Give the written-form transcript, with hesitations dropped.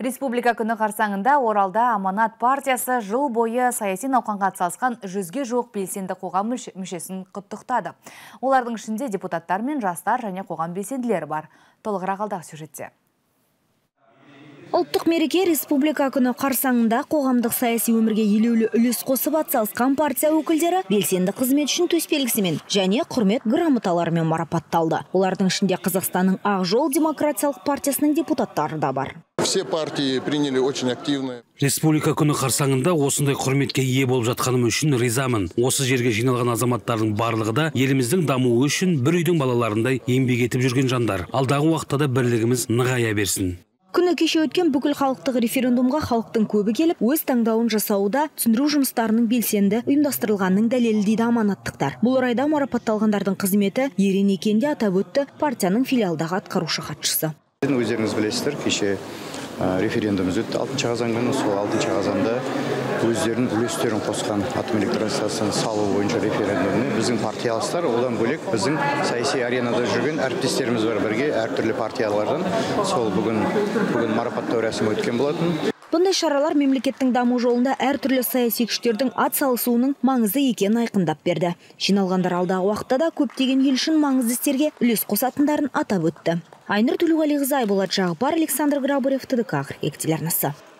Республика күні қарсаңында Оралда Аманат партиясы жыл бойы саяси науқанға атсалысқан 100-ге жуық белсенді қоғам мүшесін құттықтады. Олардың ішінде депутаттар мен жастар және қоғам белсенділері бар. Толығырақ алдағы сюжетте. Ұлттық мереке республика күні қарсаңында қоғамдық саяси өмірге елеулі үлес қосып атсалысқан партия өкілдері белсенді қызмет үшін төсбелгісімен және құрмет грамоталарымен марапатталды. Олардың ішінде Қазақстанның Ақ жол демократиялық партиясының депутаттары да бар. Все партии приняли очень активно. Республика күні қарсаңында осындай құрметке ие болып жатқаным үшін ризамын. Осы жерге жиналған азаматтардың барлығы да еліміздің дамуы үшін бір үйдің балаларындай еңбек етіп жүрген жандар. Алдағы уақытта да бірлігіміз нығая берсін. Күні кеше өткен бүкіл халықтық референдумға халықтың көбі келіп, өз таңдауын жасауда түсіндіру жұмыстарының белсенді ұйымдастырылғанның дәлелі дейді аманаттықтар. Бұл орайда марапатталғандардың қызметі ерен екенін де атап өтті партияның филиалдағы атқарушы хатшысы. Өздеріңіз білесіздер, кеше референдумымыз өтті 6 қазан күні. Сол 6 қазанда өздерінің үлестерін қосқан атом электростанциясын салу бойынша референдумды біздің партияластар, одан бөлек біздің саяси аренада жүрген әріптестеріміз бар, бірге әртүрлі партиялардан сол бүгін марапаттау рәсімі өткен болатын. Бұндай шаралар мемлекеттің даму жолында әртүрлі саяси күштердің атсалысуының маңызды екенін айқындап берді. Жиналғандар алдағы уақытта да көптеген ел үшін маңызды істерге үлес қосатындарын атап өтті. Айнұр Төлеуғалиқызы, Айболат Жағыпар, Александр Грабарев, ТДК телеарнасы.